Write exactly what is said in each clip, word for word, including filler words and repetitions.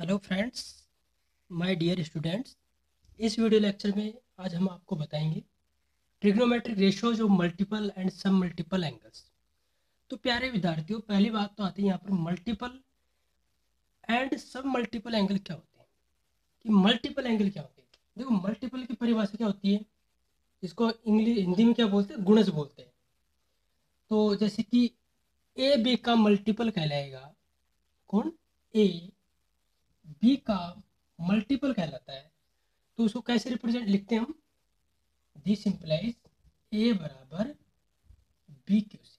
Hello friends, my dear students. इस video lecture में आज हम आपको बताएंगे trigonometric ratios of multiple and sub multiple angles. तो प्यारे विद्यार्थियों, पहली बात तो आती है यहाँ पर multiple and sub multiple angle क्या होते हैं। कि मल्टीपल एंगल क्या होते हैं, देखो मल्टीपल की परिभाषा क्या होती है, इसको इंग्लिश हिंदी में क्या बोलते हैं, गुणज बोलते हैं। तो जैसे कि ए बी का मल्टीपल कहलाएगा, कौन, ए बी का मल्टीपल कहलाता है। तो उसको कैसे रिप्रेजेंट लिखते हैं हम, दिस इंप्लाइज ए बराबर B Q C.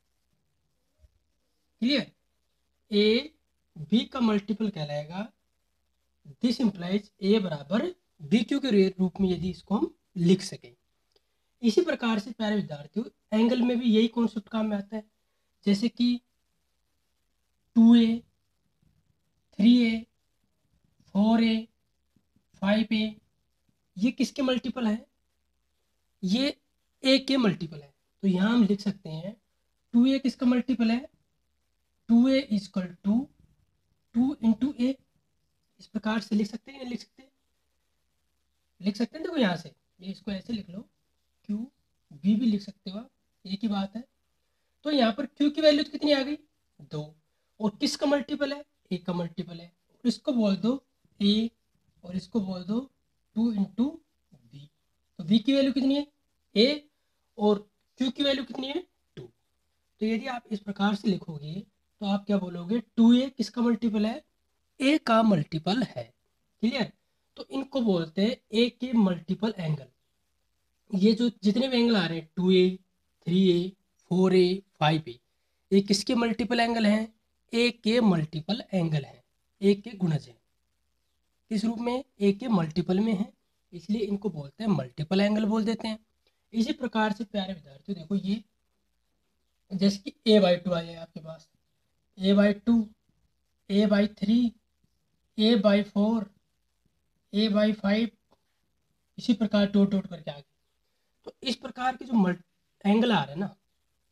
Clear, A B का मल्टीपल कहलाएगा, दिस इंप्लाइज ए बराबर बी क्यू के रूप में यदि इसको हम लिख सकें। इसी प्रकार से प्यारे विद्यार्थियों, एंगल में भी यही कॉन्सेप्ट काम में आता है। जैसे कि two A, three A, four A, five A, ये किसके मल्टीपल है, ये ए के मल्टीपल है। तो यहाँ हम लिख सकते हैं टू ए किसका मल्टीपल है, two A equal to two into A. इस प्रकार से लिख सकते हैं, या लिख सकते हैं, लिख सकते हैं। देखो यहाँ से ये इसको ऐसे लिख लो, क्यू बी भी लिख सकते हो आप, एक ही बात है। तो यहाँ पर क्यू की वैल्यू कितनी आ गई, दो। और किसका मल्टीपल है, ए का मल्टीपल है। और इसको बोल दो ए, और इसको बोल दो टू इंटू बी। तो बी की वैल्यू कितनी है, ए, और क्यू की वैल्यू कितनी है, टू। तो यदि आप इस प्रकार से लिखोगे तो आप क्या बोलोगे, टू ए किसका मल्टीपल है, ए का मल्टीपल है। क्लियर। तो इनको बोलते हैं ए के मल्टीपल एंगल। ये जो जितने भी एंगल आ रहे हैं, two A, three A, four A, five A, ये किसके मल्टीपल एंगल हैं, ए के मल्टीपल एंगल हैं, ए के गुणज हैं। किस रूप में, ए के मल्टीपल में है, इसलिए इनको बोलते हैं मल्टीपल एंगल बोल देते हैं। इसी प्रकार से प्यारे विद्यार्थियों देखो, ये जैसे कि ए बाई टू आ जाए आपके पास, A by two, A by three, A by four, A by five, इसी प्रकार डॉट डॉट करके आगे। तो इस प्रकार के जो एंगल आ रहे हैं ना,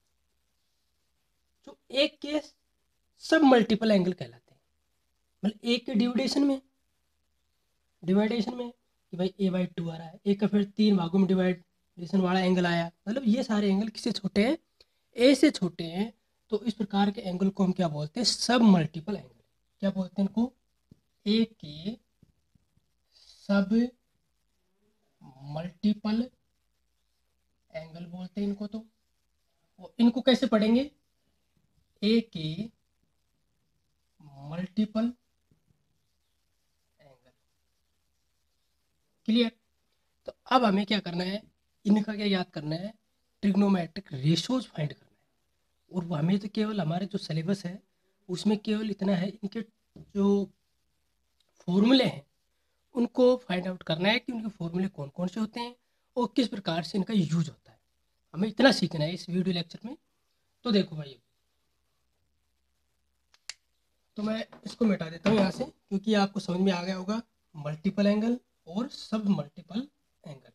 जो एक के सब मल्टीपल एंगल कहलाते हैं। मतलब एक के डिविडेशन में, डिवाइडेशन में कि भाई ए बाई टू आ रहा है, एक का फिर तीन भागों में डिवाइडेशन वाला एंगल आया, मतलब ये सारे एंगल किससे छोटे हैं, ए से छोटे हैं। तो इस प्रकार के एंगल को हम क्या बोलते हैं, सब मल्टीपल एंगल। क्या बोलते हैं इनको, ए के सब मल्टीपल एंगल बोलते हैं इनको। तो और इनको कैसे पढ़ेंगे, ए के मल्टीपल एंगल। क्लियर। तो अब हमें क्या करना है, इनका क्या याद करना है, ट्रिग्नोमेट्रिक रेशोज फाइंड करना है। और वो हमें तो केवल हमारे जो सिलेबस है उसमें केवल इतना है, इनके जो फॉर्मूले हैं उनको फाइंड आउट करना है कि उनके फॉर्मूले कौन कौन से होते हैं और किस प्रकार से इनका यूज होता है। हमें इतना सीखना है इस वीडियो लेक्चर में। तो देखो भाई, तो मैं इसको मिटा देता हूँ यहाँ से, क्योंकि आपको समझ में आ गया होगा मल्टीपल एंगल और सब मल्टीपल एंगल।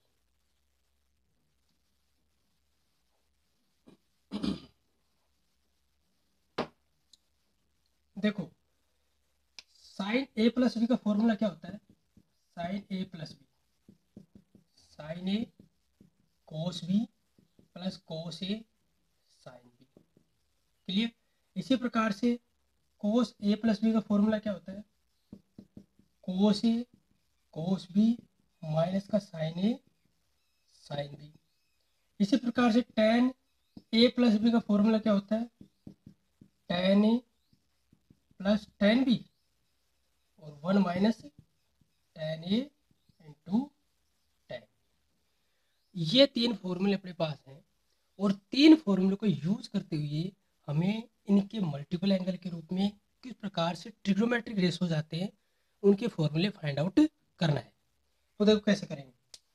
देखो, साइन ए प्लस बी का फॉर्मूला क्या होता है, sine A plus B, sine A cos B plus cos A sine B. Clear. इसी प्रकार से कोस ए प्लस बी का फॉर्मूला क्या होता है, cos A cos B minus का साइन ए साइन बी। इसी प्रकार से टेन ए प्लस बी का फॉर्मूला क्या होता है, tan A plus tan B और one minus tan A into tan. ये तीन फॉर्मूले अपने पास हैं, और तीन फॉर्मूले को यूज करते हुए हमें इनके मल्टीपल एंगल के रूप में किस प्रकार से ट्रिग्नोमेट्रिक रेशोज आते हैं उनके फॉर्मूले फाइंड आउट करना है। तो देखो कैसे करेंगे,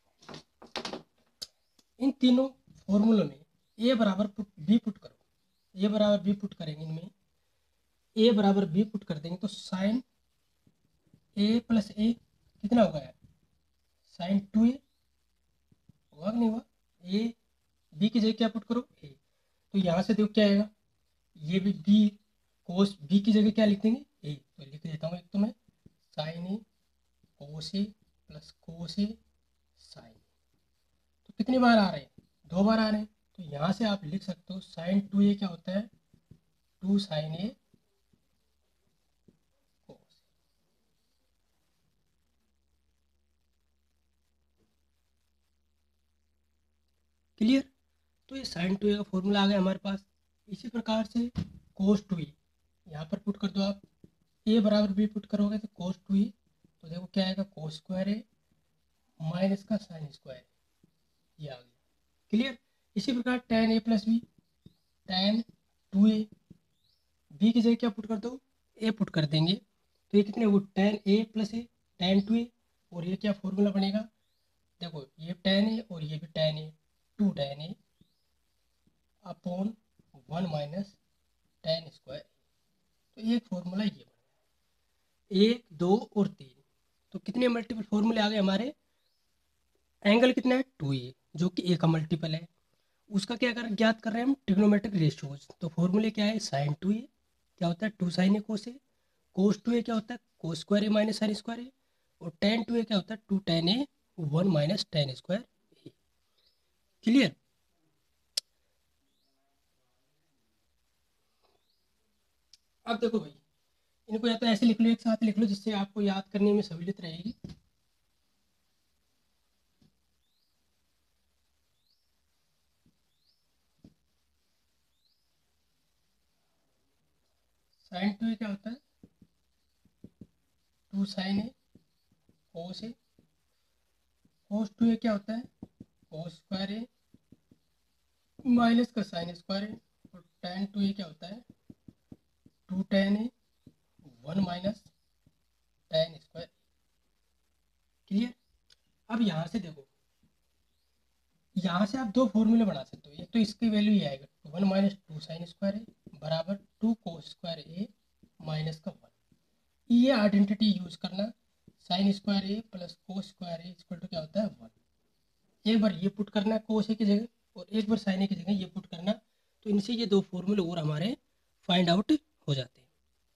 इन तीनों फॉर्मूलों में ए बराबर पुट बी पुट करो, ए बराबर बी पुट करेंगे, इनमें ए बराबर बी पुट कर देंगे तो साइन ए प्लस ए कितना होगा यार, साइन टू ए होगा कि नहीं होगा। ए बी की जगह क्या पुट करो, ए। तो यहाँ से देखो क्या आएगा, ये भी बी कोस बी की जगह क्या लिख देंगे, ए। तो लिख देता हूँ एक तो मैं sine A cos A plus cos A sine A. तो कितनी बार आ रहे हैं, दो बार आ रहे हैं। तो यहाँ से आप लिख सकते हो साइन टू ए क्या होता है, two sine A cos. Clear. तो ये साइन टू ए का फॉर्मूला आ गया हमारे पास। इसी प्रकार से कोस टू ए यहाँ पर पुट कर दो आप, ए बराबर बी पुट करोगे तो कोस टू ए, तो देखो क्या आएगा, कोस स्क्वायर ए माइनस का साइन स्क्वायर, ये आ गया। क्लियर। इसी प्रकार tan A plus B, tan two A, B की जगह क्या पुट कर दो, ए पुट कर देंगे। तो ये कितने, वो tan A plus A, tan two A, और ये क्या फॉर्मूला बनेगा, देखो ये टेन ए और ये भी tan A, two tan A upon one minus tan square. तो एक फॉर्मूला ये बन गया, एक दो और तीन। तो कितने मल्टीपल फॉर्मूले आ गए हमारे, एंगल कितना है टू ए जो कि ए का मल्टीपल है, उसका क्या कर ज्ञात कर रहे हैं हम, ट्रिग्नोमेट्रिक रेशियोज। तो फॉर्मूले क्या है, साइन टू ए क्या होता है, two sine A cos A, cos two A क्या होता है, cos square A minus sine square A, और टेन टू ए क्या होता है, two tan A one minus tan square A. Clear. अब देखो भाई, इनको या तो ऐसे लिख लो, एक साथ लिख लो, जिससे आपको याद करने में सहूलियत रहेगी। साइन टू ए क्या होता है, two sine A cos A, cos two A क्या होता है, कोस स्क्वायर ए माइनस का साइन स्क्वायर ए, और टेन टू ए क्या होता है, two tan A one minus tan square. Clear. अब यहाँ से देखो, यहाँ से आप दो फॉर्मूले बना सकते हो, एक तो इसकी वैल्यू ये आएगा one minus two sine square A बराबर two cos square A minus का वन। ये आइडेंटिटी यूज करना, sine square A plus cos square A equal to क्या होता है, वन। एक बार ये पुट करना है कोस ए की जगह, और एक बार साइन ए की जगह ये पुट करना, तो इनसे ये दो फॉर्मूले और हमारे फाइंड आउट हो जाते हैं।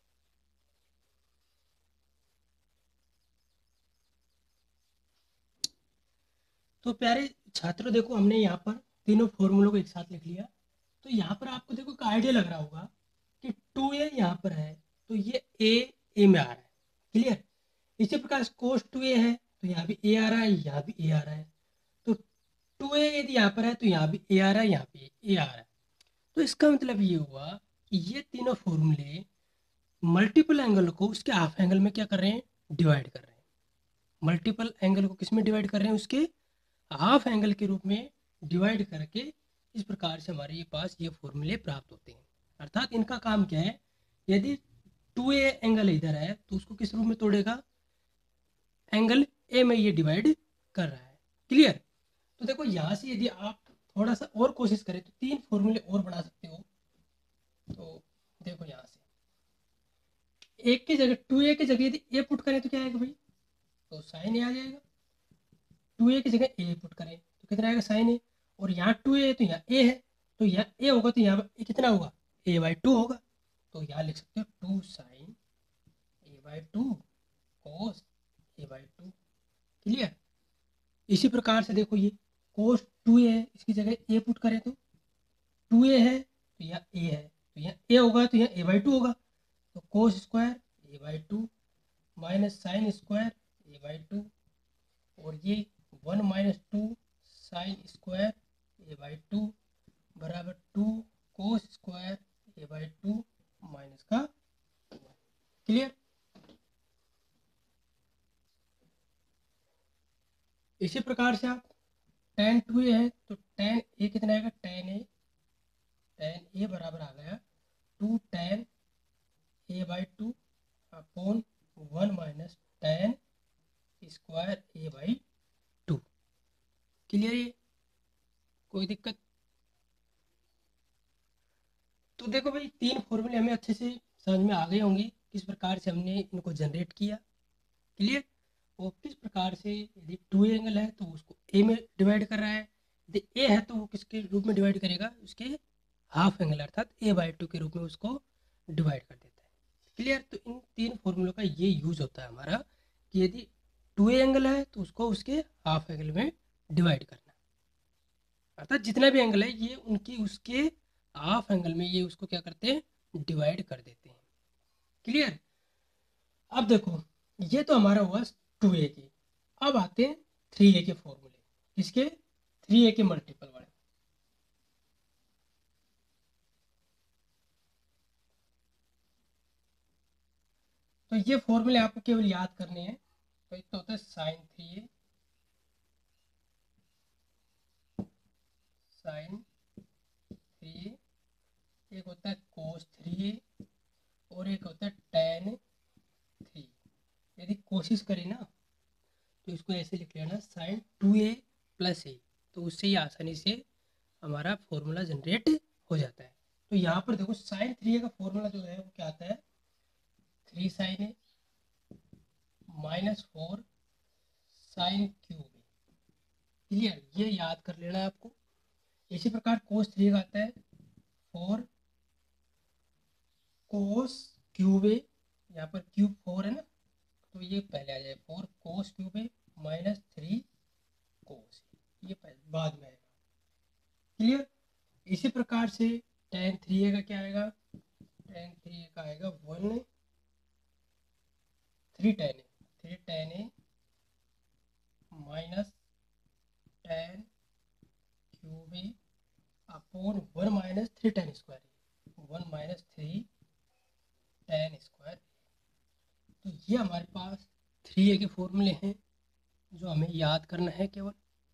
तो प्यारे छात्रों देखो, हमने यहाँ पर तीनों फॉर्मूलों को एक साथ लिख लिया। तो यहाँ पर आपको देखो एक आइडिया लग रहा होगा कि टू ए यहाँ पर है, तो ये ए ए में आ रहा है। क्लियर। इसी प्रकार कोस टू ए है, तो यहाँ भी ए आ रहा है, यहाँ भी ए आ रहा है। तो टू ए यदि यहाँ पर है तो यहाँ भी ए आ रहा है, यहाँ पे ए आ रहा है। तो इसका मतलब ये हुआ कि ये तीनों फॉर्मूले मल्टीपल एंगल को उसके हाफ एंगल में क्या कर रहे हैं, डिवाइड कर रहे हैं। मल्टीपल एंगल को किस में डिवाइड कर रहे हैं, उसके हाफ एंगल के रूप में डिवाइड करके इस प्रकार से हमारे ये पास ये फॉर्मूले प्राप्त होते हैं। अर्थात इनका काम क्या है, यदि टू ए एंगल इधर है तो उसको किस रूप में तोड़ेगा, एंगल ए में ये डिवाइड कर रहा है। क्लियर। तो देखो यहाँ से यदि आप थोड़ा सा और कोशिश करें तो तीन फॉर्मूले और बना सकते हो। तो देखो यहाँ से एक की जगह, टू ए की जगह यदि ए पुट करें तो क्या आएगा भाई, तो साइन ए आ जाएगा। टू ए की जगह ए पुट करें तो कितना आएगा, साइन ए। और यहाँ टू ए है तो यहाँ ए है, तो यहाँ ए होगा तो यहाँ ए कितना होगा, ए बाई टू होगा। तो यहाँ लिख सकते हो two sine A by two cos A by two. Clear. इसी प्रकार से देखो ये कोस टू ए है, इसकी जगह ए पुट करें तो टू ए है तो यहाँ ए है, तो यहाँ ए होगा तो यहाँ ए बाई टू होगा। तो cos square A by two minus sine square A by two, और ये one minus two sine square A by two बराबर two cos square A by two minus का। क्लियर। इसी प्रकार से आप टेन टू ए है तो टेन ए कितना आएगा, टेन ए, टेन ए बराबर आ गया two tan A by two upon one minus tan square A by two. Clear. ये कोई दिक्कत। तो देखो भाई तीन फॉर्मूले हमें अच्छे से समझ में आ गए होंगे किस प्रकार से हमने इनको जनरेट किया। क्लियर। और किस प्रकार से यदि टू एंगल है तो उसको ए में डिवाइड कर रहा है, यदि ए है तो वो किसके रूप में डिवाइड करेगा, उसके हाफ एंगल अर्थात ए बाई टू के रूप में उसको डिवाइड कर देता है। क्लियर। तो इन तीन फॉर्मूलों का ये यूज होता है हमारा कि यदि टू ए एंगल है तो उसको उसके हाफ एंगल में डिवाइड करना, अर्थात जितना भी एंगल है ये उनकी उसके हाफ एंगल में ये उसको क्या करते हैं, डिवाइड कर देते हैं। क्लियर। अब देखो ये तो हमारा हुआ टू ए के, अब आते हैं थ्री ए के फॉर्मूले, किसके, थ्री ए के मल्टीपल वाले। तो ये फॉर्मूले आपको केवल याद करने हैं। तो एक तो होता है sine three A, sine three A, एक होता है कोस थ्री ए, और एक होता है टेन थ्री। यदि कोशिश करें ना तो इसको ऐसे लिख लेना sine two A plus A, तो उससे ही आसानी से हमारा फॉर्मूला जनरेट हो जाता है। तो यहाँ पर देखो साइन थ्री ए का फॉर्मूला जो है वो क्या आता है, three sine A minus four sine cube A. Clear, ये याद कर लेना है आपको। इसी प्रकार कोस थ्री का आता है फोर कोस क्यूब ए, यहाँ पर क्यूब फोर है ना, तो ये पहले आ जाए four cos cube A minus three cos, ये पहले बाद में आएगा। क्लियर। इसी प्रकार से टेन थ्री ए का क्या आएगा, टेन थ्री ए का आएगा one three tan A, three tan A minus tan cube A upon one minus three tan square A, one minus three tan square. तो ये हमारे पास थ्री ए के फॉर्मूले हैं जो हमें याद करना है केवल।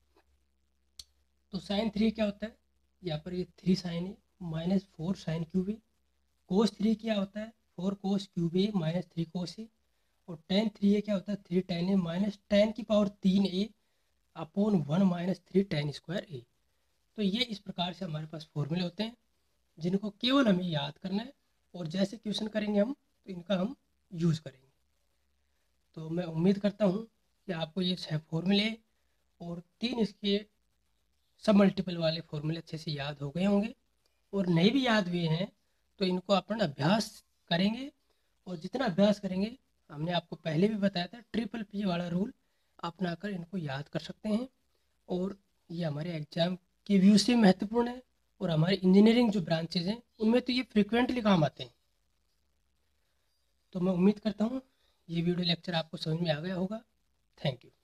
तो साइन थ्री क्या होता है, यहाँ पर ये three sine A minus four sine cube A. Cos three क्या होता है, four cos cube A minus three cos A. और टेन थ्री ए क्या होता है, three tan A minus tan की पावर तीन A upon one minus three tan square A. तो ये इस प्रकार से हमारे पास फॉर्मूले होते हैं जिनको केवल हमें याद करना है, और जैसे क्वेश्चन करेंगे हम तो इनका हम यूज़ करेंगे। तो मैं उम्मीद करता हूँ कि आपको ये छः फॉर्मूले और तीन इसके सब मल्टीपल वाले फॉर्मूले अच्छे से याद हो गए होंगे, और नहीं भी याद हुए हैं तो इनको अपन अभ्यास करेंगे। और जितना अभ्यास करेंगे, हमने आपको पहले भी बताया था ट्रिपल पी वाला रूल अपना कर इनको याद कर सकते हैं। और ये हमारे एग्जाम के व्यू से महत्वपूर्ण है, और हमारे इंजीनियरिंग जो ब्रांचेज हैं उनमें तो ये फ्रिक्वेंटली काम आते हैं। तो मैं उम्मीद करता हूँ ये वीडियो लेक्चर आपको समझ में आ गया होगा। Thank you.